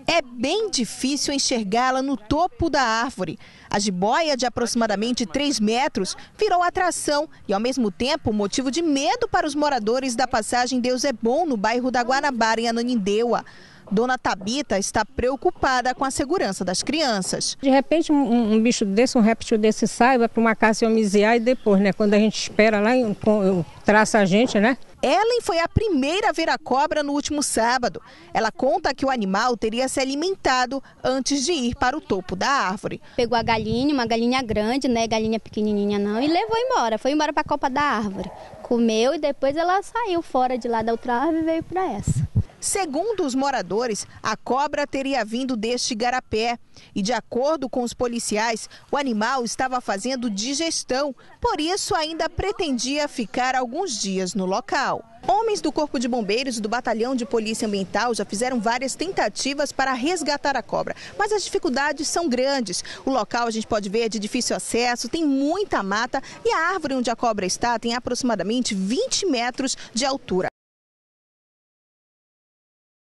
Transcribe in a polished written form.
É bem difícil enxergá-la no topo da árvore. A jiboia, de aproximadamente 3 metros, virou atração e, ao mesmo tempo, motivo de medo para os moradores da passagem Deus é Bom, no bairro da Guanabara, em Ananindeua. Dona Tabita está preocupada com a segurança das crianças. De repente, um bicho desse, um réptil desse sai, vai para uma caça e homiziar e depois, quando a gente espera lá, traça a gente, Ellen foi a primeira a ver a cobra no último sábado. Ela conta que o animal teria se alimentado antes de ir para o topo da árvore. Pegou a galinha, uma galinha grande, galinha pequenininha não, e levou embora. Foi embora para a copa da árvore. Comeu e depois ela saiu fora de lá da outra árvore e veio para essa. Segundo os moradores, a cobra teria vindo deste igarapé e, de acordo com os policiais, o animal estava fazendo digestão, por isso ainda pretendia ficar alguns dias no local. Homens do Corpo de Bombeiros e do Batalhão de Polícia Ambiental já fizeram várias tentativas para resgatar a cobra, mas as dificuldades são grandes. O local, a gente pode ver, é de difícil acesso, tem muita mata e a árvore onde a cobra está tem aproximadamente 20 metros de altura.